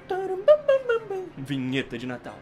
Vinheta de Natal.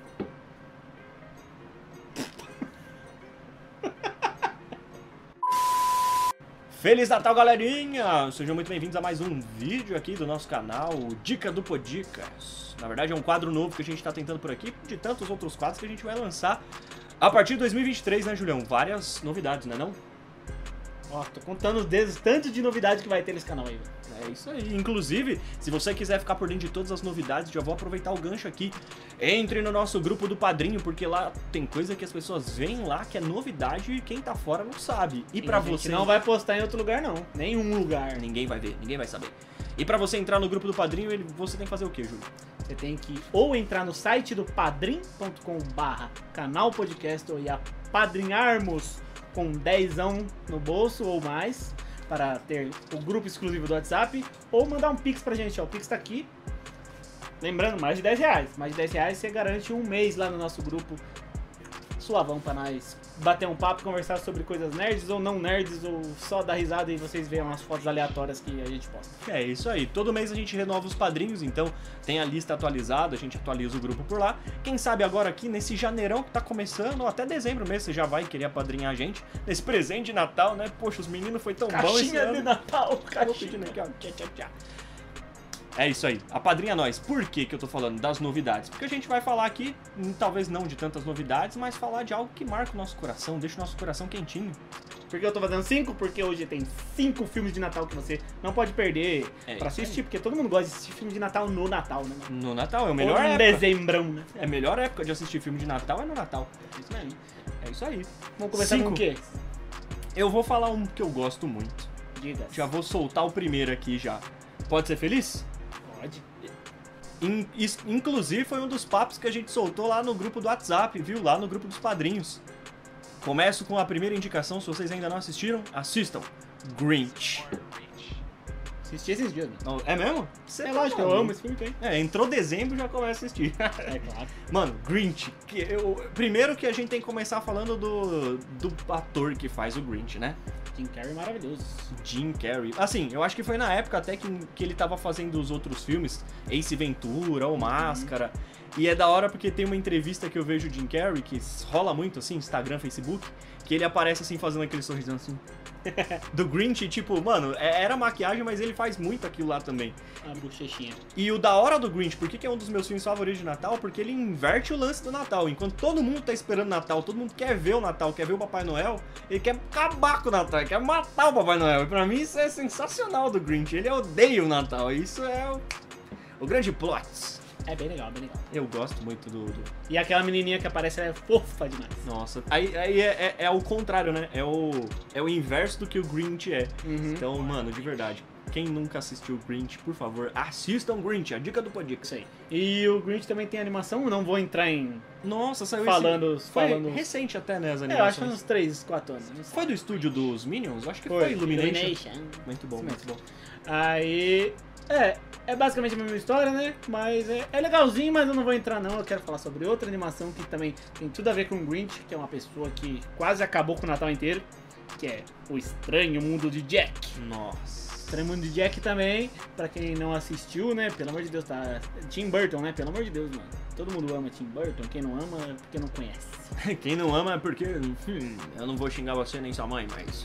Feliz Natal, galerinha! Sejam muito bem-vindos a mais um vídeo aqui do nosso canal, o Dica do Podicas. Na verdade é um quadro novo que a gente está tentando por aqui, de tantos outros quadros que a gente vai lançar a partir de 2023, né, Julião? Várias novidades, né não? Ó, tô contando os dedos, tanto de novidade que vai ter nesse canal aí. É isso aí. Inclusive, se você quiser ficar por dentro de todas as novidades, já vou aproveitar o gancho aqui. Entre no nosso grupo do Padrinho, porque lá tem coisa que as pessoas veem lá que é novidade e quem tá fora não sabe. E pra você... não vai postar em outro lugar, não. Nenhum lugar. Ninguém vai ver, ninguém vai saber. E pra você entrar no grupo do Padrinho, você tem que fazer o quê, Júlio? Você tem que ou entrar no site do padrim.com/canal podcast ou apadrinharmos com 10ão no bolso ou mais para ter o grupo exclusivo do WhatsApp, ou mandar um Pix pra gente, ó. O Pix tá aqui. Lembrando, mais de 10 reais. Mais de 10 reais você garante um mês lá no nosso grupo. Suavão pra nós bater um papo, conversar sobre coisas nerds ou não nerds, ou só dar risada e vocês veem umas fotos aleatórias que a gente posta. É isso aí, todo mês a gente renova os padrinhos, então tem a lista atualizada, a gente atualiza o grupo por lá. Quem sabe agora aqui nesse janeirão que tá começando, ou até dezembro mesmo, você já vai querer apadrinhar a gente nesse presente de Natal, né? Poxa, os meninos foi tão bom esse ano. Caixinha de Natal, Caixinha. Aqui, ó. Tchá, tchá, tchá. É isso aí, apadrinha nós. Por que eu tô falando das novidades? Porque a gente vai falar aqui, talvez não de tantas novidades, mas falar de algo que marca o nosso coração, deixa o nosso coração quentinho. Por que eu tô fazendo 5? Porque hoje tem 5 filmes de Natal que você não pode perder pra assistir, aí. Porque todo mundo gosta de assistir filme de Natal no Natal, né? No Natal, é o melhor Ou em época. dezembrão, né? É a melhor época de assistir filme de Natal é no Natal. Isso mesmo. É isso aí. Vamos começar com o quê? Eu vou falar um que eu gosto muito. Diga. Já vou soltar o primeiro aqui já. Pode ser feliz? Pode. Inclusive foi um dos papos que a gente soltou lá no grupo do WhatsApp, viu? Lá no grupo dos padrinhos. Começo com a primeira indicação, se vocês ainda não assistiram, assistam. Grinch. Assisti esses dias, né? É mesmo? Você É lógico, eu amo esse filme, tem. Entrou dezembro já começa a assistir. É claro. Mano, Grinch. Primeiro que a gente tem que começar falando do ator que faz o Grinch, né? Jim Carrey maravilhoso. Jim Carrey. Assim, eu acho que foi na época até que ele tava fazendo os outros filmes, Ace Ventura ou Máscara. E é da hora porque tem uma entrevista que eu vejo o Jim Carrey, que rola muito assim, Instagram, Facebook, que ele aparece assim fazendo aquele sorrisão assim. Do Grinch, tipo, mano, era maquiagem, mas ele faz muito aquilo lá também. A bochechinha. E o da hora do Grinch, por que é um dos meus filmes favoritos de Natal? Porque ele inverte o lance do Natal. Enquanto todo mundo tá esperando Natal, todo mundo quer ver o Natal, quer ver o Papai Noel, ele quer acabar com o Natal, ele quer matar o Papai Noel. E pra mim isso é sensacional do Grinch. Ele odeia o Natal. Isso é o grande plot. É bem legal, bem legal. Eu gosto muito do... E aquela menininha que aparece, ela é fofa demais. Nossa, aí é o contrário, né? É o inverso do que o Grinch é. Uhum. Então, mano, de verdade, quem nunca assistiu o Grinch, por favor, assistam Grinch, a dica do Podix. Isso aí. E o Grinch também tem animação, eu não vou entrar em... Nossa, saiu Falando... Foi recente até, né, as eu animações. acho que uns 3, 4 anos. Não sei. Foi do estúdio dos Minions? Acho que foi Illumination. Muito bom, Isso muito bom. Aí... É basicamente a mesma história, né? Mas é legalzinho, mas eu não vou entrar não. Eu quero falar sobre outra animação que também tem tudo a ver com o Grinch, que é uma pessoa que quase acabou com o Natal inteiro, que é O Estranho Mundo de Jack. Nossa. Estranho Mundo de Jack também, pra quem não assistiu, né? Pelo amor de Deus, tá... Tim Burton, né? Pelo amor de Deus, mano. Todo mundo ama Tim Burton, quem não ama é porque não conhece. Quem não ama é porque... eu não vou xingar você nem sua mãe, mas...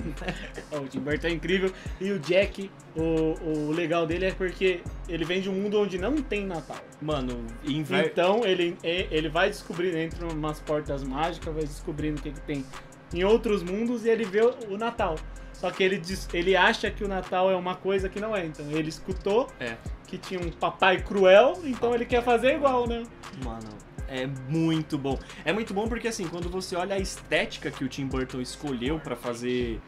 O Tim Burton é incrível. E o Jack, o legal dele é porque ele vem de um mundo onde não tem Natal. Mano, Então ele vai descobrindo, entra umas portas mágicas, vai descobrindo o que tem em outros mundos e ele vê o Natal. Só que ele acha que o Natal é uma coisa que não é. Então ele escutou que tinha um papai cruel, então ele quer fazer igual, né? Mano, é muito bom. É muito bom porque, assim, quando você olha a estética que o Tim Burton escolheu pra fazer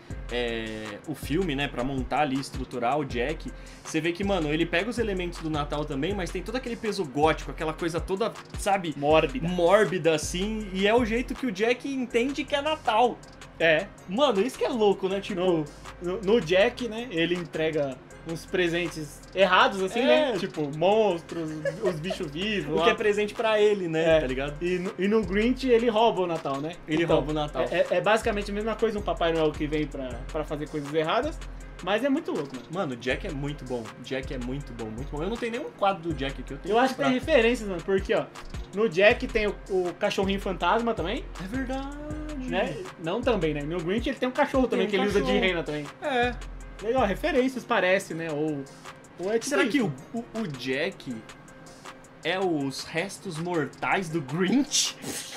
o filme, né, pra montar ali, estruturar o Jack, você vê que, mano, ele pega os elementos do Natal também, mas tem todo aquele peso gótico, aquela coisa toda, sabe? Mórbida, assim, e é o jeito que o Jack entende que é Natal. Mano, isso que é louco, né? Tipo, no Jack, né, ele entrega uns presentes errados, assim, né? Tipo, monstros, os bichos vivos. O que é presente pra ele, né? Tá ligado? E no Grinch ele rouba o Natal, né? Ele rouba o Natal. É basicamente a mesma coisa, um Papai Noel que vem pra fazer coisas erradas. Mas é muito louco, mano. Mano, o Jack é muito bom. Jack é muito bom, muito bom. Eu não tenho nenhum quadro do Jack aqui. Eu acho que tem referências, mano, porque, ó, no Jack tem o cachorrinho fantasma também, É verdade. né? Não também, né? No Grinch ele tem um cachorro também, um que ele usa de cachorro. reina também. É. Legal, referências parece, né? Ou é tipo Será que isso. o Jack é os restos mortais do Grinch?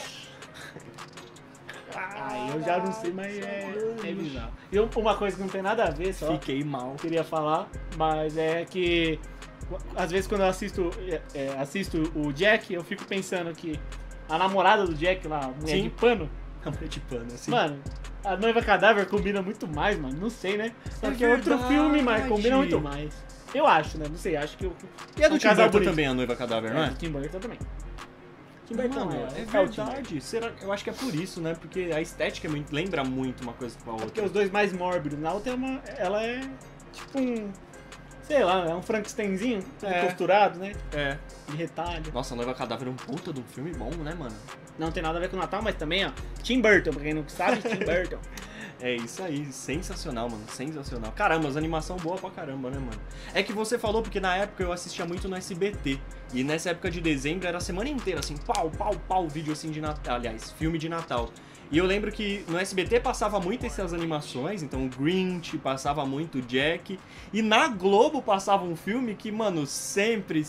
Aí eu já não sei, mas é bizarro. E uma coisa que não tem nada a ver, só Fiquei mal. queria falar, mas é que às vezes quando eu assisto o Jack, eu fico pensando que a namorada do Jack lá, a mulher Sim. de pano, Amor de pano, assim. mano, a Noiva Cadáver combina muito mais, mano. Não sei, né? Porque é outro verdade. filme, mas combina muito mais. Eu acho, né? Não sei, acho que E a do um Tim casal Burton bonito. também, a Noiva Cadáver, não é? do Tim Burton também. Tim Burton Mano, é é o Tim Burton. verdade. Será? Eu acho que é por isso, né? Porque a estética lembra muito uma coisa com a Porque outra. os dois mais mórbidos. Na outra ela é tipo um, sei lá, é um Frankensteinzinho, tudo É. costurado, né? É. De retalho. Nossa, a Noiva Cadáver é um puta de um filme bom, né, mano? Não tem nada a ver com o Natal, mas também, ó, Tim Burton, pra quem não sabe, Tim Burton. É isso aí, sensacional, mano, sensacional. Caramba, as animação boa pra caramba, né, mano? É que você falou porque na época eu assistia muito no SBT. E nessa época de dezembro era a semana inteira, assim, pau, vídeo assim de Natal. Aliás, filme de Natal. E eu lembro que no SBT passava muito essas animações, então o Grinch, passava muito o Jack. E na Globo passava um filme que, mano, sempre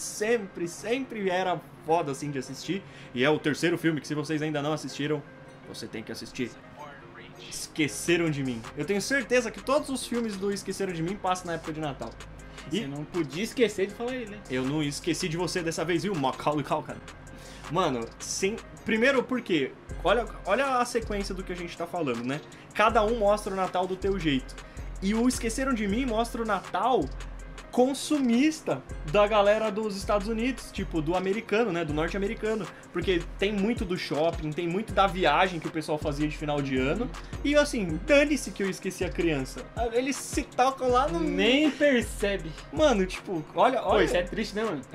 era foda, assim, de assistir. E é o terceiro filme que, se vocês ainda não assistiram, você tem que assistir. Esqueceram de Mim. Eu tenho certeza que todos os filmes do Esqueceram de Mim passam na época de Natal. Você E não podia esquecer de falar ele, né? eu não esqueci de você dessa vez, viu, Macaulay Culkin? Mano, sim. Primeiro porque, olha a sequência do que a gente tá falando, né? Cada um mostra o Natal do teu jeito. E o Esqueceram de Mim mostra o Natal consumista da galera dos Estados Unidos, tipo, do americano, né, do norte-americano, porque tem muito do shopping, tem muito da viagem que o pessoal fazia de final de ano, e assim, dane-se que eu esqueci a criança. Eles se tocam lá no... Nem percebe. Mano, tipo, olha... Pô, isso é triste, né, mano? É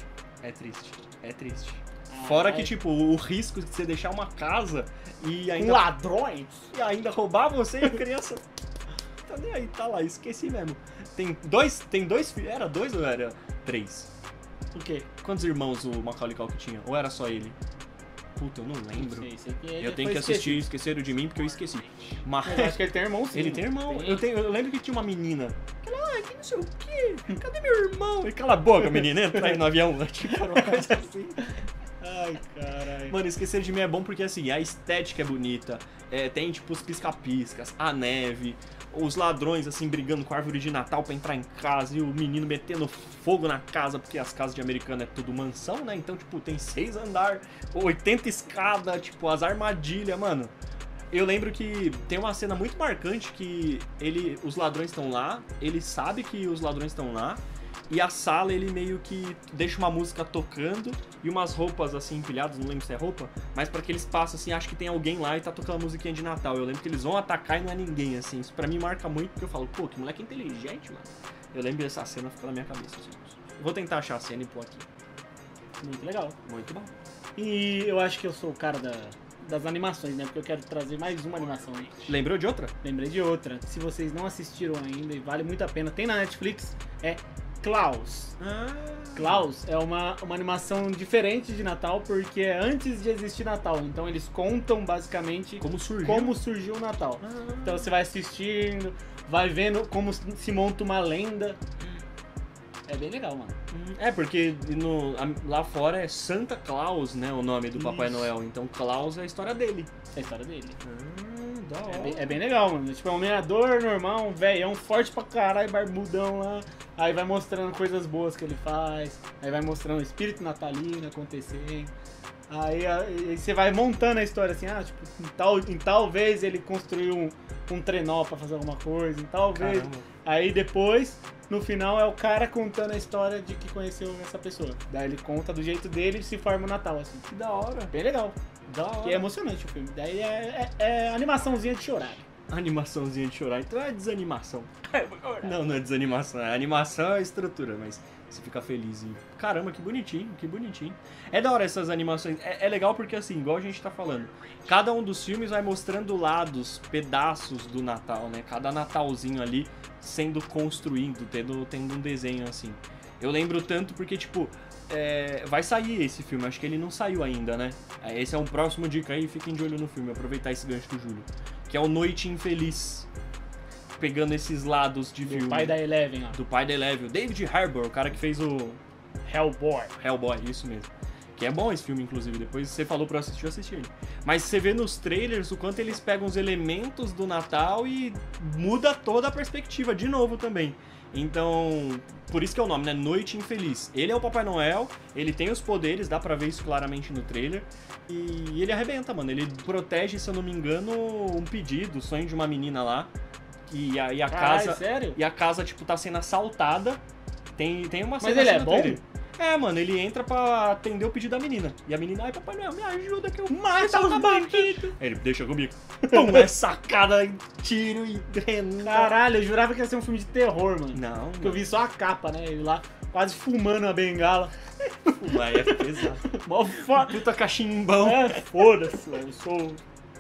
triste. Fora que, tipo, o risco de você deixar uma casa e Com ainda... ladrões. E ainda roubar você e a criança... Tá nem aí, tá lá, esqueci mesmo. Tem dois filhos, era dois ou era três? O quê? Quantos irmãos o Macaulay Culkin tinha? Ou era só ele? Puta, eu não lembro. Sei que ele Eu tenho foi que assistir esquecido. Esqueceram de Mim porque eu esqueci. Mas Mas eu acho que ele tem irmão, sim. ele tem irmão. Tem. Eu lembro que tinha uma menina. Que ela, que não sei o quê. Cadê meu irmão? E cala a boca, menina, entra aí no avião. Tipo, era uma coisa assim. Ai, caralho. Mano, Esquecer de Mim é bom porque, assim, a estética é bonita. Tem, tipo, os pisca-piscas, a neve, os ladrões, assim, brigando com a árvore de Natal pra entrar em casa e o menino metendo fogo na casa, porque as casas de americano é tudo mansão, né? Então, tipo, tem 6 andares, 80 escadas, tipo, as armadilhas, mano. Eu lembro que tem uma cena muito marcante que os ladrões estão lá, ele sabe que os ladrões estão lá, e a sala ele meio que deixa uma música tocando e umas roupas assim empilhadas, não lembro se é roupa, mas pra que eles passam assim, acho que tem alguém lá e tá tocando uma musiquinha de Natal. Eu lembro que eles vão atacar e não é ninguém, assim. Isso pra mim marca muito, porque eu falo, pô, que moleque inteligente, mano. Eu lembro dessa cena, ficou na minha cabeça. Assim. Eu vou tentar achar a cena e pôr aqui. Muito legal. Muito bom. E eu acho que eu sou o cara das animações, né? Porque eu quero trazer mais uma animação. Lembrou de outra? Lembrei de outra. Se vocês não assistiram ainda, e vale muito a pena, tem na Netflix, é Klaus. Klaus é uma animação diferente de Natal, porque é antes de existir Natal. Então eles contam basicamente Como surgiu? como surgiu o Natal. Então você vai assistindo, vai vendo como se monta uma lenda. É bem legal, mano. É, porque lá fora é Santa Claus, né, o nome do Papai Isso. Noel. Então Claus é a história dele. É a história dele. Da hora. É bem legal, mano. Tipo, é um lenhador normal, um velhão forte pra caralho, barbudão lá. Aí vai mostrando coisas boas que ele faz. Aí vai mostrando o espírito natalino acontecendo. Aí você vai montando a história assim, tipo, em tal vez ele construiu um trenó pra fazer alguma coisa, em tal vez. Caramba. Aí depois, no final, é o cara contando a história de que conheceu essa pessoa. Daí ele conta do jeito dele e se forma o Natal, assim. Que da hora. Bem legal. Da hora. E é emocionante o filme. Daí é animaçãozinha de chorar. Animaçãozinha de chorar, então é desanimação. Não é desanimação. A animação é a estrutura, mas Você fica feliz e... Caramba, que bonitinho, que bonitinho. É da hora essas animações. É legal porque, assim, igual a gente tá falando, cada um dos filmes vai mostrando lados, pedaços do Natal, né? Cada Natalzinho ali sendo construído, tendo um desenho, assim. Eu lembro tanto porque, tipo, vai sair esse filme. Acho que ele não saiu ainda, né? Esse é um próximo dica aí, fiquem de olho no filme, aproveitar esse gancho do Júlio. Que é o Noite Infeliz. Pegando esses lados de filme. Do pai da Eleven, ó. Do pai da Eleven. O David Harbour, o cara que fez o... Hellboy, isso mesmo. Que é bom esse filme, inclusive. Depois você falou pra eu assistir ele. Mas você vê nos trailers o quanto eles pegam os elementos do Natal e muda toda a perspectiva de novo também. Então, por isso que é o nome, né? Noite Infeliz. Ele é o Papai Noel, ele tem os poderes, dá pra ver isso claramente no trailer. E ele arrebenta, mano. Ele protege, se eu não me engano, um pedido, o sonho de uma menina lá. E a casa. Sério? E a casa, tipo, tá sendo assaltada. Tem uma cena. Mas ele assim é no bom? trailer. É, mano, ele entra pra atender o pedido da menina. E a menina, ai, Papai Noel, me ajuda que eu Mata os bandidos. Ele, deixa comigo. Pum, é sacada, tiro e drena. Caralho, eu jurava que ia ser um filme de terror, mano. Não, Porque eu vi só a capa, né? Ele lá quase fumando a bengala. Vai, é pesado. Mó foda. Puta cachimbão. Foda-se, velho. Eu sou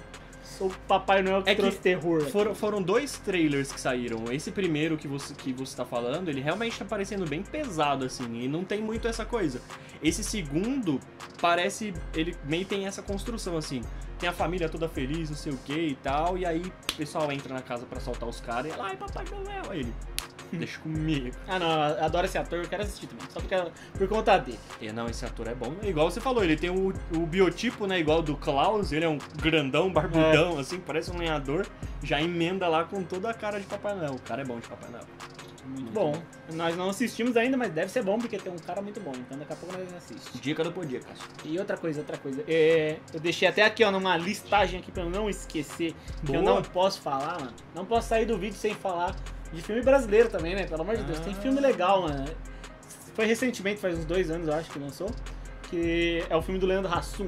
o Papai Noel que trouxe terror. Foram dois trailers que saíram. Esse primeiro que você tá falando, ele realmente tá parecendo bem pesado, assim, e não tem muito essa coisa. Esse segundo, parece, ele meio tem essa construção, assim. Tem a família toda feliz, não sei o que e tal, e aí o pessoal entra na casa pra soltar os caras e ela, ai, Papai Noel, aí ele... Deixa comigo. Ah, não, eu adoro esse ator, eu quero assistir também. Só por conta dele. Não, esse ator é bom. Igual você falou, ele tem o biotipo, né? Igual do Klaus, ele é um grandão, barbudão, assim, parece um lenhador. Já emenda lá com toda a cara de Papai Noel. O cara é bom de Papai Noel. Muito bom. Nós não assistimos ainda, mas deve ser bom porque tem um cara muito bom. Então daqui a pouco nós assistimos. Dica do Podicas. E outra coisa. Eu deixei até aqui, ó, numa listagem aqui pra eu não esquecer. Que Boa. eu não posso falar, mano. Não posso sair do vídeo sem falar de filme brasileiro também, né? Pelo amor de Deus. Tem filme legal, mano. Foi recentemente, faz uns 2 anos, eu acho, que lançou. Que é o filme do Leandro Hassum.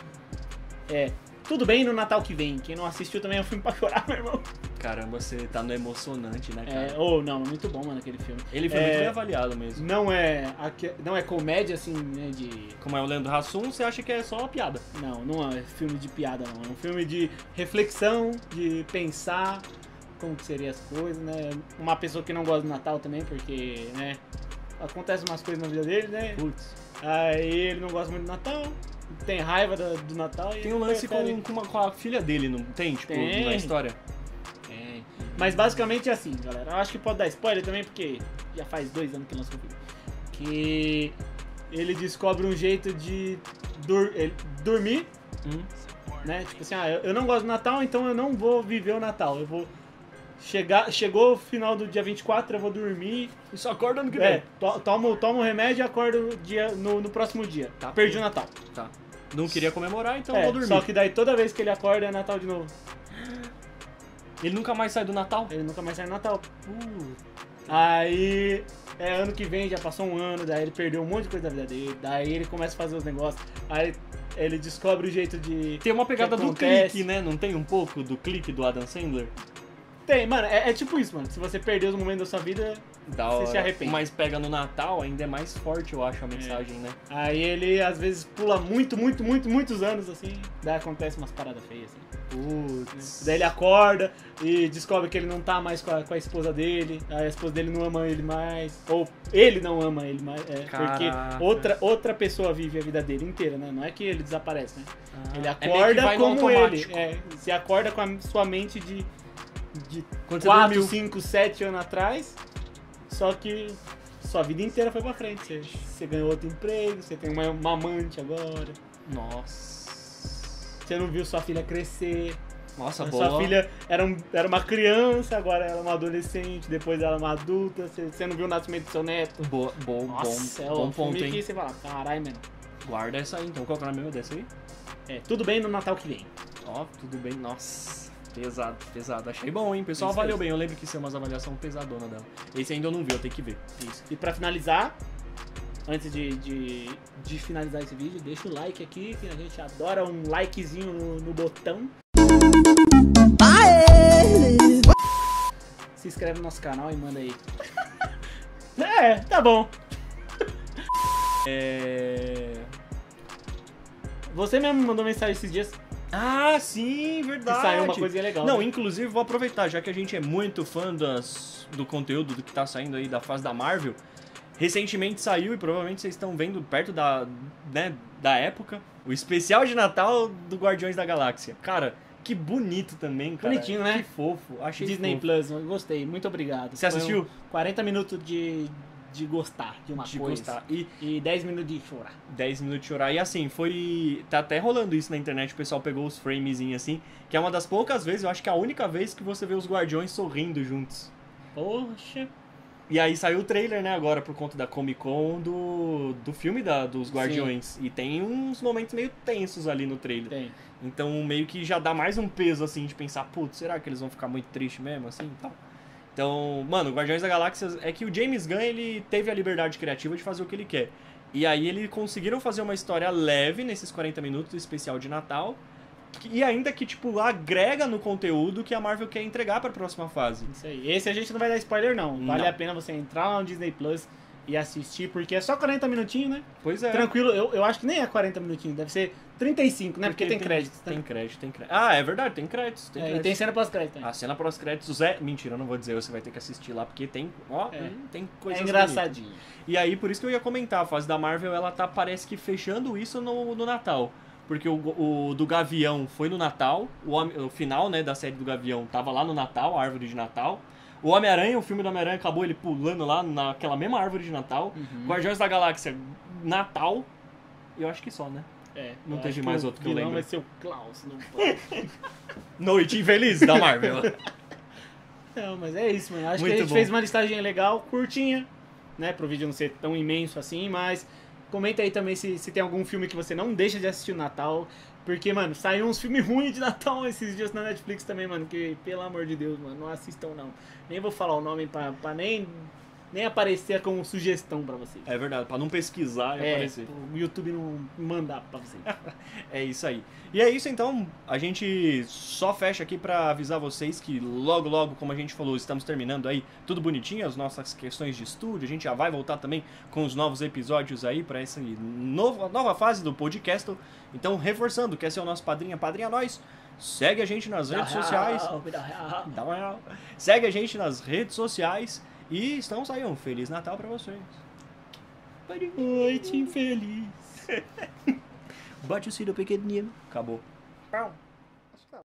Tudo bem no Natal que vem. Quem não assistiu também é um filme pra chorar, meu irmão. Caramba, você tá no emocionante, né, cara? Não, é muito bom, mano, aquele filme. Ele foi muito bem avaliado mesmo. Não é comédia, assim, né, de... Como é o Leandro Hassum, você acha que é só uma piada? Não é filme de piada, não. É um filme de reflexão, de pensar como que seriam as coisas, né? Uma pessoa que não gosta do Natal também, porque, né, acontece umas coisas na vida dele, né? Putz. Aí ele não gosta muito do Natal, tem raiva do Natal e... Tem um lance com a filha dele, não tem? Tipo, Tem. na história? Mas basicamente é assim, galera. Eu acho que pode dar spoiler também, porque já faz 2 anos que lançou o filme. Que ele descobre um jeito de dormir, né? Tipo assim, eu não gosto do Natal, então eu não vou viver o Natal. Eu vou chegou o final do dia 24, eu vou dormir. E só acorda no que vem. Tomo o remédio e acordo no próximo dia. Tá. Perdi o Natal. Tá. Não queria comemorar, então vou dormir. Só que daí toda vez que ele acorda é Natal de novo. Ele nunca mais sai do Natal? Ele nunca mais sai do Natal. Aí, ano que vem, já passou um ano, daí ele perdeu um monte de coisa da vida dele, daí ele começa a fazer os negócios, aí ele descobre o jeito de... Tem uma pegada que do acontece. clique, né? Não tem um pouco do clique do Adam Sandler? Tem, mano, é tipo isso, mano. Se você perder os momentos da sua vida, Da você hora. se arrepende. Mas pega no Natal, ainda é mais forte, eu acho, a mensagem, né? Aí ele, às vezes, pula muitos anos, assim, daí acontece umas paradas feias, assim. Putz. Daí ele acorda e descobre que ele não tá mais com a esposa dele, aí a esposa dele não ama ele mais, ou ele não ama ele mais, Caraca. porque outra pessoa vive a vida dele inteira, né? Não é que ele desaparece, né? Ele É meio que acorda vai no como ele, automático. você acorda com a sua mente de Quando você 4, dormiu. 5, 7 anos atrás, só que sua vida inteira foi pra frente, você ganhou outro emprego, você tem uma amante agora, Nossa. você não viu sua filha crescer. Nossa, A boa. sua filha era uma criança, agora ela é uma adolescente, depois ela é uma adulta, você não viu o nascimento do seu neto. Bom Nossa, bom ponto, filme hein? que você fala, caralho, mano. Guarda essa aí, então. Qual que é o nome dessa aí? Tudo bem no Natal que vem. Ó, tudo bem. Nossa, pesado. Achei bom, hein? O pessoal Isso, avaliou isso. bem. Eu lembro que isso é uma avaliação pesadona dela. Esse ainda eu não vi, eu tenho que ver. Isso. E pra finalizar, antes de finalizar esse vídeo, deixa o like aqui, que a gente adora um likezinho no botão. Se inscreve no nosso canal e manda aí. Tá bom. Você mesmo mandou mensagem esses dias Ah, sim, que verdade. saiu uma coisinha legal. Não, né? inclusive vou aproveitar, já que a gente é muito fã do conteúdo do que tá saindo aí da fase da Marvel. Recentemente saiu, e provavelmente vocês estão vendo perto da época, o especial de Natal do Guardiões da Galáxia. Cara, que bonito também, cara. Bonitinho, né? Que fofo. Achei Disney fofo. Plus, eu gostei, muito obrigado. Você assistiu? Foi 40 minutos de gostar de uma De coisa. gostar. E 10 minutos de chorar. 10 minutos de chorar. E assim, tá até rolando isso na internet, o pessoal pegou os framezinhos assim, que é uma das poucas vezes, eu acho que é a única vez que você vê os Guardiões sorrindo juntos. Poxa. E aí saiu o trailer, né, agora, por conta da Comic Con do filme dos Guardiões. E tem uns momentos meio tensos ali no trailer. Tem. Então meio que já dá mais um peso, assim, de pensar, putz, será que eles vão ficar muito tristes mesmo, assim, e tal. Então, mano, Guardiões da Galáxia é que o James Gunn, ele teve a liberdade criativa de fazer o que ele quer. E aí eles conseguiram fazer uma história leve nesses 40 minutos do especial de Natal. E ainda que, tipo, agrega no conteúdo que a Marvel quer entregar pra próxima fase. Isso aí. Esse a gente não vai dar spoiler, não. Vale Não. a pena você entrar lá no Disney Plus e assistir, porque é só 40 minutinhos, né? Pois é. Tranquilo, eu acho que nem é 40 minutinhos, deve ser 35, né? Porque tem créditos. Tem crédito. Ah, é verdade, tem créditos. É, e tem cena pós-crédito também. A cena pós-créditos é... Mentira, eu não vou dizer, você vai ter que assistir lá, porque tem... Ó, tem coisas É engraçadinho. bonitas. E aí, por isso que eu ia comentar, a fase da Marvel, ela tá, parece que fechando isso no Natal. Porque o do Gavião foi no Natal, o final, né, da série do Gavião tava lá no Natal, a árvore de Natal. O Homem-Aranha, o filme do Homem-Aranha acabou ele pulando lá naquela mesma árvore de Natal. Guardiões da Galáxia, Natal. E eu acho que só, né? É, Não eu teve acho mais que outro que eu o vilão lembro. vai ser o Klaus. Não, Noite infeliz da Marvel. não, mas é isso, mano. Acho Muito que a gente bom. fez uma listagem legal, curtinha, né? Pro vídeo não ser tão imenso assim, mas comenta aí também se tem algum filme que você não deixa de assistir no Natal. Porque, mano, saiu uns filmes ruins de Natal esses dias na Netflix também, mano. Que, pelo amor de Deus, mano, não assistam não. Nem vou falar o nome pra nem aparecer como sugestão pra vocês. É verdade, pra não pesquisar e aparecer. O YouTube não mandar pra vocês. É isso aí. E é isso então, a gente só fecha aqui pra avisar vocês que logo, logo, como a gente falou, estamos terminando aí tudo bonitinho, as nossas questões de estúdio, a gente já vai voltar também com os novos episódios aí pra essa nova fase do podcast. Então, reforçando, quer ser o nosso padrinho, padrinha nós, segue a gente nas redes sociais. Dá uma real. Segue a gente nas redes sociais e estamos aí, um Feliz Natal pra vocês. Noite infeliz. Bate o sino pequenininho. Acabou. Pau.